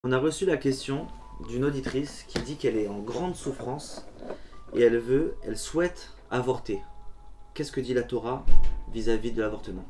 On a reçu la question d'une auditrice qui dit qu'elle est en grande souffrance et elle souhaite avorter. Qu'est-ce que dit la Torah vis-à-vis de l'avortement?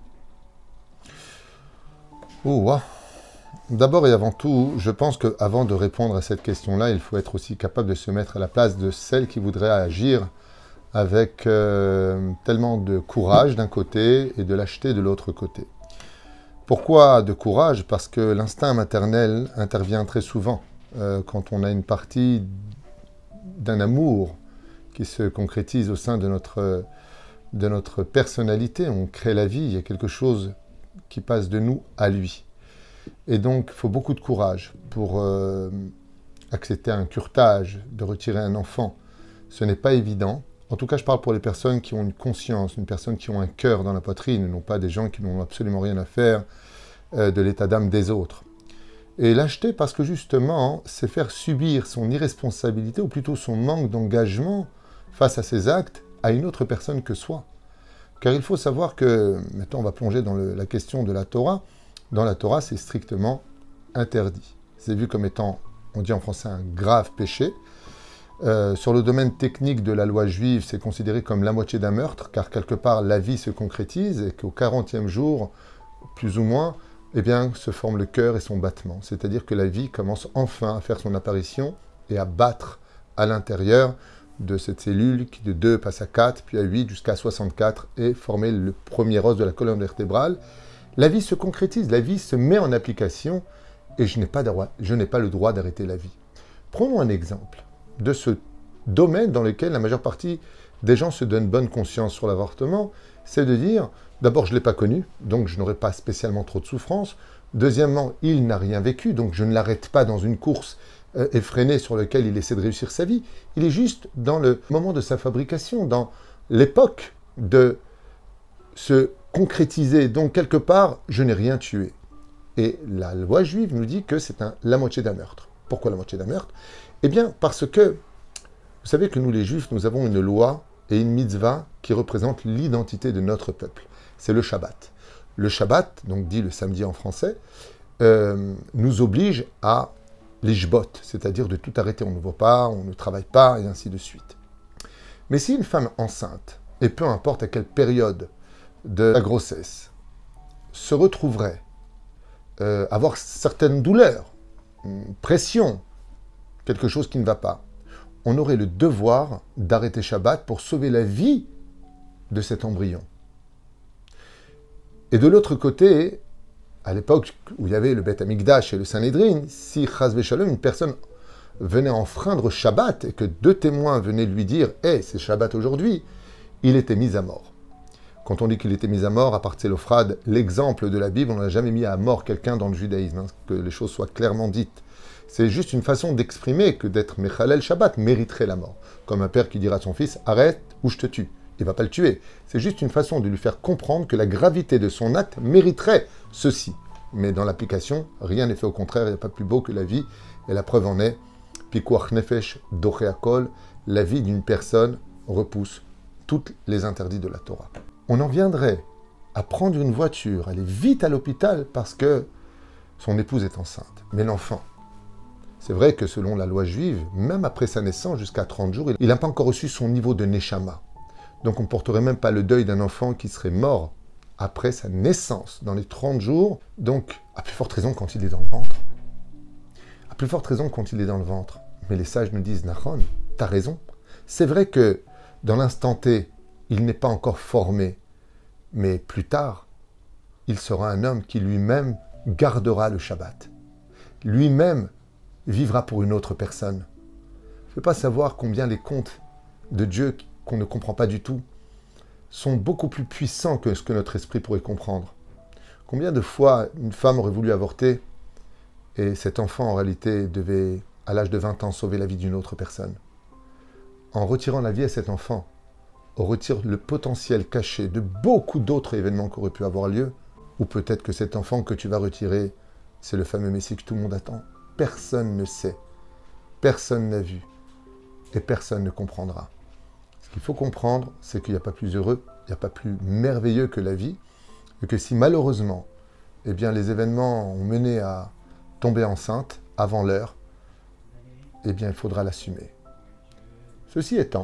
Ouah. D'abord et avant tout, je pense qu'avant de répondre à cette question-là, il faut être aussi capable de se mettre à la place de celle qui voudrait agir avec tellement de courage d'un côté et de lâcheté de l'autre côté. Pourquoi de courage? Parce que l'instinct maternel intervient très souvent quand on a une partie d'un amour qui se concrétise au sein de notre personnalité. On crée la vie, il y a quelque chose qui passe de nous à lui. Et donc, il faut beaucoup de courage pour accepter un curetage, de retirer un enfant. Ce n'est pas évident. En tout cas, je parle pour les personnes qui ont une conscience, une personne qui ont un cœur dans la poitrine, non pas des gens qui n'ont absolument rien à faire de l'état d'âme des autres. Et lâcheté, parce que justement, c'est faire subir son irresponsabilité, ou plutôt son manque d'engagement face à ses actes, à une autre personne que soi. Car il faut savoir que, maintenant on va plonger dans la question de la Torah. Dans la Torah, c'est strictement interdit. C'est vu comme étant, on dit en français, un grave péché. Sur le domaine technique de la loi juive, c'est considéré comme la moitié d'un meurtre, car quelque part la vie se concrétise et qu'au 40e jour, plus ou moins, eh bien, se forme le cœur et son battement. C'est-à-dire que la vie commence enfin à faire son apparition et à battre à l'intérieur de cette cellule qui de 2 passe à 4, puis à 8 jusqu'à 64 et former le premier os de la colonne vertébrale. La vie se concrétise, la vie se met en application et je n'ai pas le droit d'arrêter la vie. Prenons un exemple de ce domaine dans lequel la majeure partie des gens se donnent bonne conscience sur l'avortement, c'est de dire, d'abord je ne l'ai pas connu, donc je n'aurai pas spécialement trop de souffrance. Deuxièmement, il n'a rien vécu, donc je ne l'arrête pas dans une course effrénée sur laquelle il essaie de réussir sa vie. Il est juste dans le moment de sa fabrication, dans l'époque de se concrétiser. Donc quelque part, je n'ai rien tué. Et la loi juive nous dit que c'est la moitié d'un meurtre. Pourquoi la moitié d'un meurtre? Eh bien, parce que, vous savez que nous les juifs, nous avons une loi et une mitzvah qui représentent l'identité de notre peuple. C'est le Shabbat. Le Shabbat, donc dit le samedi en français, nous oblige à l'ishbot, c'est-à-dire de tout arrêter. On ne va pas, on ne travaille pas, et ainsi de suite. Mais si une femme enceinte, et peu importe à quelle période de la grossesse, se retrouverait avoir certaines douleurs, une pression, quelque chose qui ne va pas, on aurait le devoir d'arrêter Shabbat pour sauver la vie de cet embryon. Et de l'autre côté, à l'époque où il y avait le Beth Amikdash et le Sanhédrin, si Chas v'Shalom, une personne venait enfreindre Shabbat et que 2 témoins venaient lui dire « Hey, c'est Shabbat aujourd'hui », il était mis à mort. Quand on dit qu'il était mis à mort, à part Tselophrad, l'exemple de la Bible, on n'a jamais mis à mort quelqu'un dans le judaïsme, que les choses soient clairement dites. C'est juste une façon d'exprimer que d'être Mechalel Shabbat mériterait la mort. Comme un père qui dira à son fils « Arrête ou je te tue ». Il ne va pas le tuer. C'est juste une façon de lui faire comprendre que la gravité de son acte mériterait ceci. Mais dans l'application, rien n'est fait. Au contraire, il n'y a pas plus beau que la vie. Et la preuve en est, Pikuach Nefesh Docheakol, la vie d'une personne repousse tous les interdits de la Torah. On en viendrait à prendre une voiture, aller vite à l'hôpital parce que son épouse est enceinte. Mais l'enfant, c'est vrai que selon la loi juive, même après sa naissance, jusqu'à 30 jours, il n'a pas encore reçu son niveau de Neshama. Donc on ne porterait même pas le deuil d'un enfant qui serait mort après sa naissance, dans les 30 jours. Donc, à plus forte raison quand il est dans le ventre. À plus forte raison quand il est dans le ventre. Mais les sages nous disent, Nahon, t'as raison. C'est vrai que dans l'instant T, il n'est pas encore formé. Mais plus tard, il sera un homme qui lui-même gardera le Shabbat. Lui-même vivra pour une autre personne. Je ne veux pas savoir combien les contes de Dieu qu'on ne comprend pas du tout, sont beaucoup plus puissants que ce que notre esprit pourrait comprendre. Combien de fois une femme aurait voulu avorter et cet enfant, en réalité, devait, à l'âge de 20 ans, sauver la vie d'une autre personne. En retirant la vie à cet enfant, on retire le potentiel caché de beaucoup d'autres événements qui auraient pu avoir lieu, ou peut-être que cet enfant que tu vas retirer, c'est le fameux Messie que tout le monde attend. Personne ne sait, personne n'a vu, et personne ne comprendra. Ce qu'il faut comprendre, c'est qu'il n'y a pas plus heureux, il n'y a pas plus merveilleux que la vie, et que si malheureusement, eh bien, les événements ont mené à tomber enceinte, avant l'heure, eh bien, il faudra l'assumer. Ceci étant,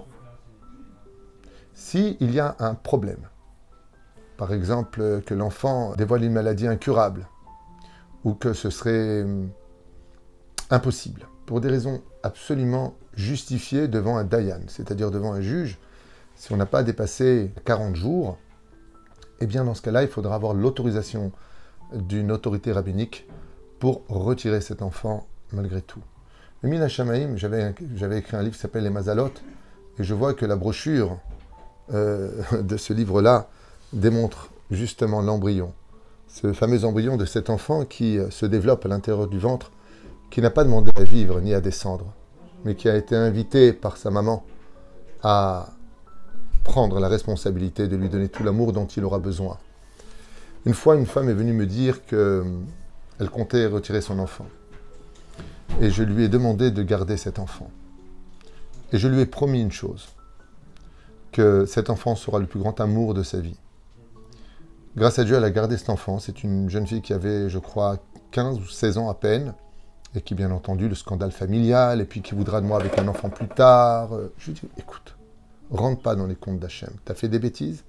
s'il y a un problème, par exemple que l'enfant dévoile une maladie incurable, ou que ce serait impossible, pour des raisons absolument justifiées devant un dayan, c'est-à-dire devant un juge, si on n'a pas dépassé 40 jours, eh bien dans ce cas-là, il faudra avoir l'autorisation d'une autorité rabbinique pour retirer cet enfant malgré tout. Le Min HaShamayim, j'avais écrit un livre qui s'appelle Les Mazalot, et je vois que la brochure de ce livre-là démontre justement l'embryon. Ce fameux embryon de cet enfant qui se développe à l'intérieur du ventre, qui n'a pas demandé à vivre ni à descendre, mais qui a été invité par sa maman à prendre la responsabilité de lui donner tout l'amour dont il aura besoin. Une fois, une femme est venue me dire qu'elle comptait retirer son enfant. Et je lui ai demandé de garder cet enfant. Et je lui ai promis une chose, que cet enfant sera le plus grand amour de sa vie. Grâce à Dieu, elle a gardé cet enfant. C'est une jeune fille qui avait, je crois, 15 ou 16 ans à peine, et qui, bien entendu, le scandale familial, et puis qui voudra de moi avec un enfant plus tard. Je lui dis, écoute, rentre pas dans les comptes d'Hachem. T'as fait des bêtises,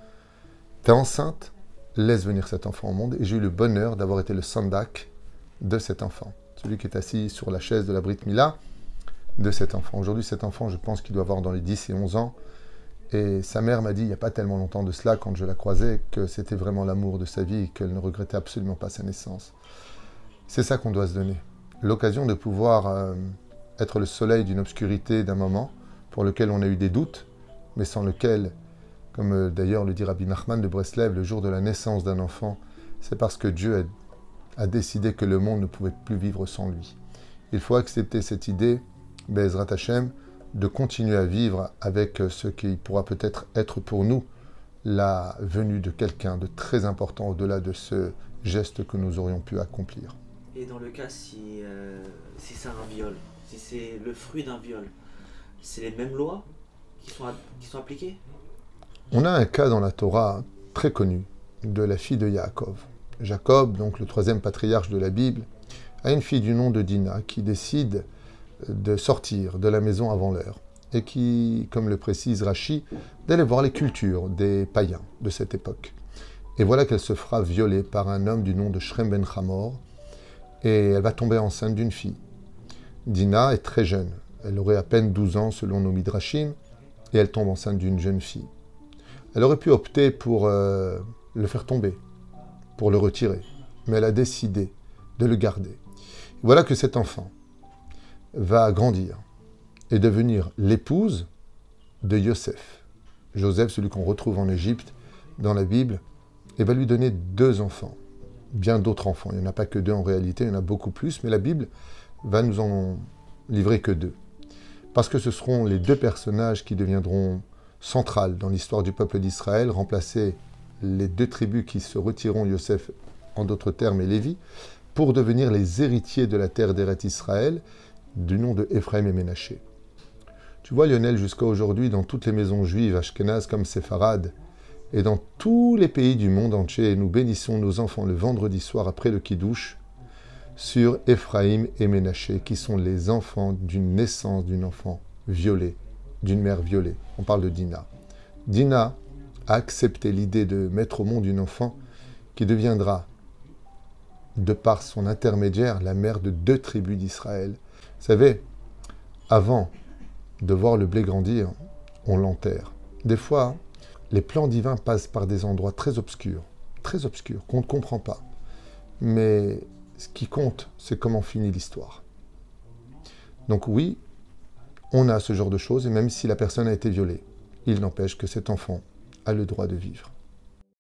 t'es enceinte, laisse venir cet enfant au monde. Et j'ai eu le bonheur d'avoir été le sandak de cet enfant. Celui qui est assis sur la chaise de la Brit Mila de cet enfant. Aujourd'hui, cet enfant, je pense qu'il doit avoir dans les 10 et 11 ans. Et sa mère m'a dit, il n'y a pas tellement longtemps de cela, quand je la croisais, que c'était vraiment l'amour de sa vie et qu'elle ne regrettait absolument pas sa naissance. C'est ça qu'on doit se donner. L'occasion de pouvoir être le soleil d'une obscurité d'un moment pour lequel on a eu des doutes, mais sans lequel, comme d'ailleurs le dit Rabbi Nachman de Breslev, le jour de la naissance d'un enfant, c'est parce que Dieu a décidé que le monde ne pouvait plus vivre sans lui. Il faut accepter cette idée, Be'ezrat Hashem, de continuer à vivre avec ce qui pourra peut-être être pour nous la venue de quelqu'un de très important au-delà de ce geste que nous aurions pu accomplir. Et dans le cas, si c'est un viol, si c'est le fruit d'un viol, c'est les mêmes lois qui sont appliquées? On a un cas dans la Torah très connu de la fille de Yaakov. Jacob, donc le troisième patriarche de la Bible, a une fille du nom de Dina qui décide de sortir de la maison avant l'heure et qui, comme le précise Rashi, d'aller voir les cultures des païens de cette époque. Et voilà qu'elle se fera violer par un homme du nom de Shrem ben Hamor et elle va tomber enceinte d'une fille. Dina est très jeune, elle aurait à peine 12 ans selon nos midrashim et elle tombe enceinte d'une jeune fille. Elle aurait pu opter pour le faire tomber, pour le retirer, mais elle a décidé de le garder. Voilà que cet enfant va grandir et devenir l'épouse de Yosef. Joseph, celui qu'on retrouve en Égypte, dans la Bible, et va lui donner 2 enfants. Bien d'autres enfants. Il n'y en a pas que 2 en réalité, il y en a beaucoup plus, mais la Bible va nous en livrer que 2. Parce que ce seront les 2 personnages qui deviendront centrales dans l'histoire du peuple d'Israël, remplacer les 2 tribus qui se retireront, Yosef, en d'autres termes, et Lévi, pour devenir les héritiers de la terre d'Eret Israël, du nom de Ephraim et Ménaché. Tu vois, Lionel, jusqu'à aujourd'hui, dans toutes les maisons juives, ashkénazes comme séfarades, et dans tous les pays du monde entier, nous bénissons nos enfants le vendredi soir après le Kiddush sur Ephraim et Ménaché, qui sont les enfants d'une naissance d'une enfant violée, d'une mère violée. On parle de Dina. Dina a accepté l'idée de mettre au monde une enfant qui deviendra, de par son intermédiaire, la mère de 2 tribus d'Israël. Vous savez, avant de voir le blé grandir, on l'enterre. Des fois, les plans divins passent par des endroits très obscurs, qu'on ne comprend pas. Mais ce qui compte, c'est comment finit l'histoire. Donc oui, on a ce genre de choses, et même si la personne a été violée, il n'empêche que cet enfant a le droit de vivre.